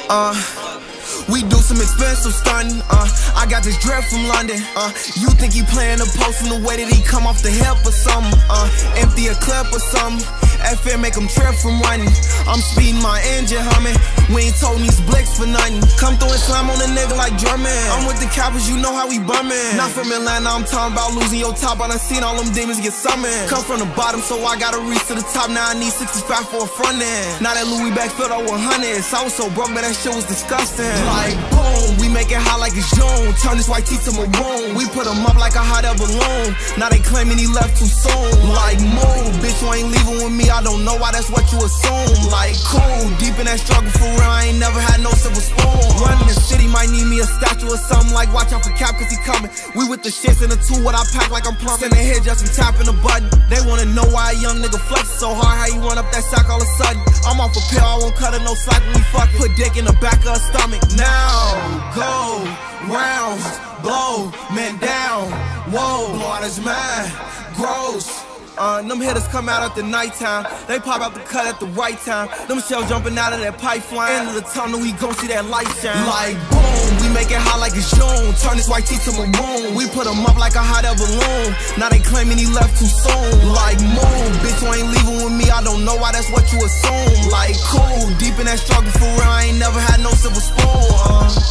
We do some expensive stunting, I got this drip from London, you think he playing the post from the way that he come off the hip or something, empty a clip or something, FM make him trip from running, I'm speeding my engine humming, we ain't told these blicks for nothing, come through and slam on a nigga like drumming, I'm with the coppers, you know how we bumming, not from Atlanta, I'm talking about losing your top, I done seen all them demons get summoned, come from the bottom so I gotta reach to the top, now I need 65 for a front end, now that Louis back filled out with hundreds, I was so broke man that shit was disgusting. Like boom, we make it hot like it's June. Turn this white tee to maroon. We put him up like a hot air balloon. Now they claiming he left too soon. Like move, bitch, you ain't leaving with me. I don't know why that's what you assume. Like cool, deep in that struggle for real. I ain't never had no silver spoon. Running the city might need me a statue or something. Like watch out for Cap cause he coming. We with the shits in the two, what I pack like I'm plumbing. Sending hit just from tapping the button. They wanna know why a young nigga flex so hard. How you run up that sack all of a sudden? I'm off a pill, I won't cut her no slack when we fuck. Put dick in the back of her stomach. Now go rounds, blow, man down, whoa, blood is mad, gross. Them hitters come out at the nighttime. They pop out the cut at the right time. Them shells jumping out of that pipeline. End of the tunnel, we gon' see that light shine. Like boom, we make it hot like it's June. Turn this white tee to maroon. We put him up like a hot air balloon. Now they claiming he left too soon. Like move, bitch, you ain't leaving with me. I don't know why that's what you assume. Like cool, deep in that struggle for real. I ain't never had no silver spoon.